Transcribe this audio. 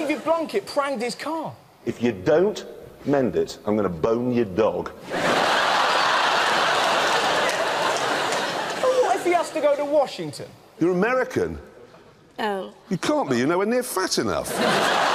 David Blunkett pranged his car. If you don't mend it, I'm going to bone your dog. What if he has to go to Washington? You're American. Oh. You can't be. You're nowhere near fat enough.